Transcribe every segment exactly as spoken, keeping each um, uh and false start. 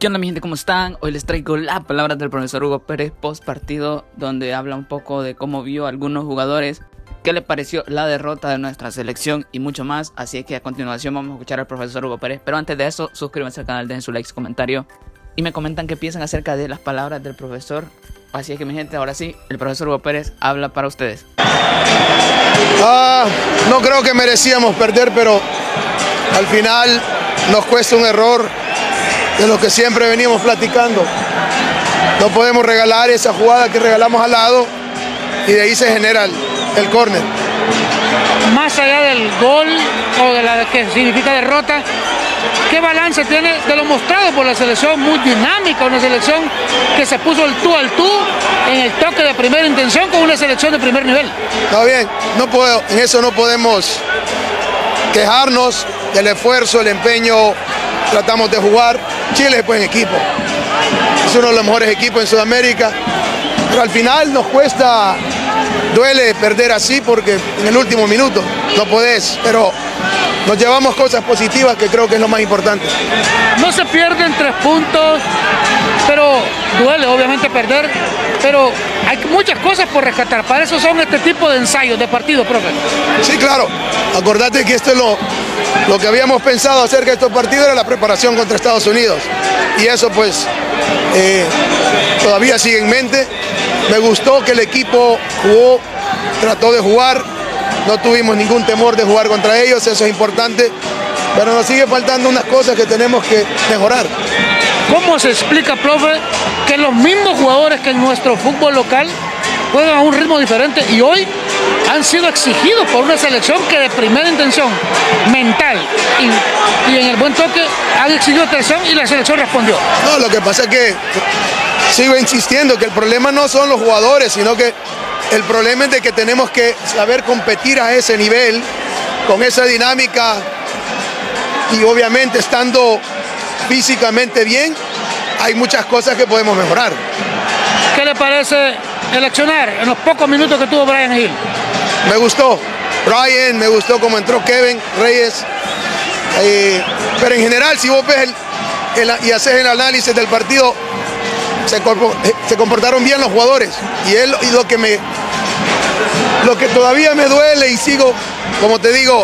¿Qué onda mi gente? ¿Cómo están? Hoy les traigo las palabras del profesor Hugo Pérez post partido, donde habla un poco de cómo vio a algunos jugadores, qué le pareció la derrota de nuestra selección y mucho más. Así que a continuación vamos a escuchar al profesor Hugo Pérez, pero antes de eso suscríbanse al canal, dejen su like, su comentario y me comentan qué piensan acerca de las palabras del profesor. Así es que mi gente, ahora sí, el profesor Hugo Pérez habla para ustedes. Ah, no creo que merecíamos perder, pero al final nos cuesta un error de lo que siempre venimos platicando. No podemos regalar esa jugada que regalamos al lado y de ahí se genera el, el córner. Más allá del gol o de la que significa derrota, ¿qué balance tiene de lo mostrado por la selección? Muy dinámica, una selección que se puso el tú al tú en el toque de primera intención con una selección de primer nivel. Está bien, no puedo, en eso no podemos quejarnos del esfuerzo, el empeño. Tratamos de jugar. Chile es buen equipo, es uno de los mejores equipos en Sudamérica, pero al final nos cuesta, duele perder así porque en el último minuto no podés, pero nos llevamos cosas positivas que creo que es lo más importante. No se pierden tres puntos, pero duele obviamente perder, pero hay muchas cosas por rescatar. Para eso son este tipo de ensayos de partido, profe. Sí, claro. Acordate que esto es lo, lo que habíamos pensado acerca de estos partidos, era la preparación contra Estados Unidos. Y eso pues eh, todavía sigue en mente. Me gustó que el equipo jugó, trató de jugar. No tuvimos ningún temor de jugar contra ellos, eso es importante. Pero nos sigue faltando unas cosas que tenemos que mejorar. ¿Cómo se explica, profe, que los mismos jugadores que en nuestro fútbol local juegan a un ritmo diferente y hoy han sido exigidos por una selección que de primera intención mental y, y en el buen toque han exigido atención y la selección respondió? No, lo que pasa es que sigo insistiendo que el problema no son los jugadores, sino que el problema es de que tenemos que saber competir a ese nivel, con esa dinámica y obviamente estando físicamente bien, hay muchas cosas que podemos mejorar. ¿Qué le parece eleccionar en los pocos minutos que tuvo Brian Hill? Me gustó Brian, me gustó cómo entró Kevin Reyes, eh, pero en general si vos ves el, el, y haces el análisis del partido, se, se comportaron bien los jugadores y, él, y lo que me lo que todavía me duele y sigo, como te digo,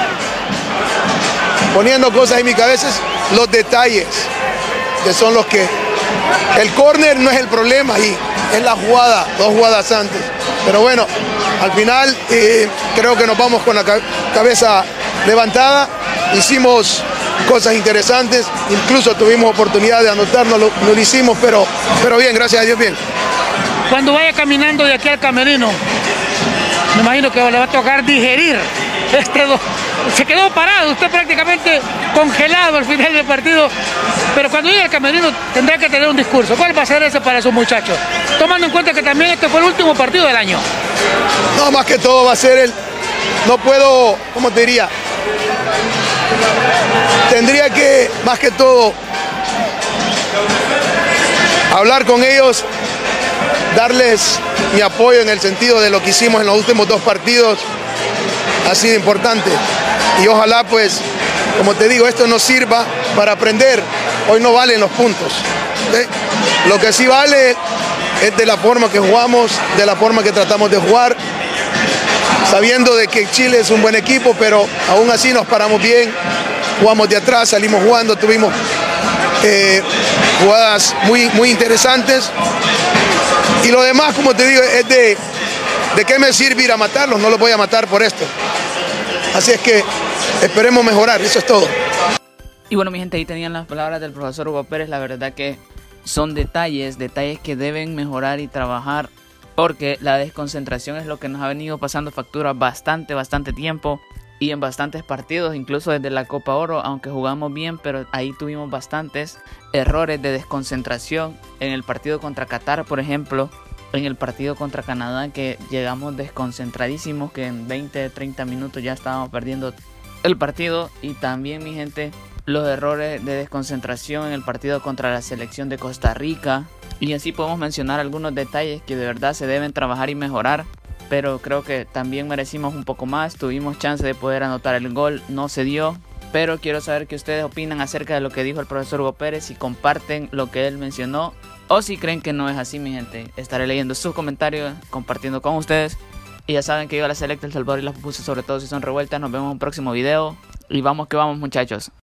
poniendo cosas en mi cabeza, es los detalles, que son los que... El córner no es el problema ahí, es la jugada, dos jugadas antes. Pero bueno, al final eh, creo que nos vamos con la cabeza levantada, hicimos cosas interesantes, incluso tuvimos oportunidad de anotarnos, lo, lo hicimos, pero, pero bien, gracias a Dios, bien. Cuando vaya caminando de aquí al camerino, me imagino que le va a tocar digerir este do... Se quedó parado, usted prácticamente congelado al final del partido, pero cuando llegue al camerino tendrá que tener un discurso. ¿Cuál va a ser ese para sus muchachos? Tomando en cuenta que también este fue el último partido del año. No, más que todo va a ser el... No puedo, ¿cómo te diría? Tendría que, más que todo, hablar con ellos, darles mi apoyo en el sentido de lo que hicimos en los últimos dos partidos. Ha sido importante y ojalá pues, como te digo, esto nos sirva para aprender. Hoy no valen los puntos, ¿sí? Lo que sí vale es de la forma que jugamos, de la forma que tratamos de jugar, sabiendo de que Chile es un buen equipo, pero aún así nos paramos bien, jugamos de atrás, salimos jugando, tuvimos eh, jugadas muy, muy interesantes y lo demás, como te digo, es de ¿de qué me sirve ir a matarlos? No los voy a matar por esto. Así es que esperemos mejorar, eso es todo. Y bueno mi gente, ahí tenían las palabras del profesor Hugo Pérez. La verdad que son detalles, detalles que deben mejorar y trabajar, porque la desconcentración es lo que nos ha venido pasando factura bastante, bastante tiempo y en bastantes partidos, incluso desde la Copa Oro, aunque jugamos bien, pero ahí tuvimos bastantes errores de desconcentración. En el partido contra Qatar, por ejemplo, en el partido contra Canadá, que llegamos desconcentradísimos, que en veinte, treinta minutos ya estábamos perdiendo el partido. Y también mi gente, los errores de desconcentración en el partido contra la selección de Costa Rica. Y así podemos mencionar algunos detalles que de verdad se deben trabajar y mejorar. Pero creo que también merecimos un poco más, tuvimos chance de poder anotar el gol, no se dio. pero quiero saber qué ustedes opinan acerca de lo que dijo el profesor Hugo Pérez, si comparten lo que él mencionó o si creen que no es así, mi gente. Estaré leyendo sus comentarios, compartiendo con ustedes. Y ya saben que yo la Selecta El Salvador y las pupusas, sobre todo si son revueltas. Nos vemos en un próximo video y vamos que vamos, muchachos.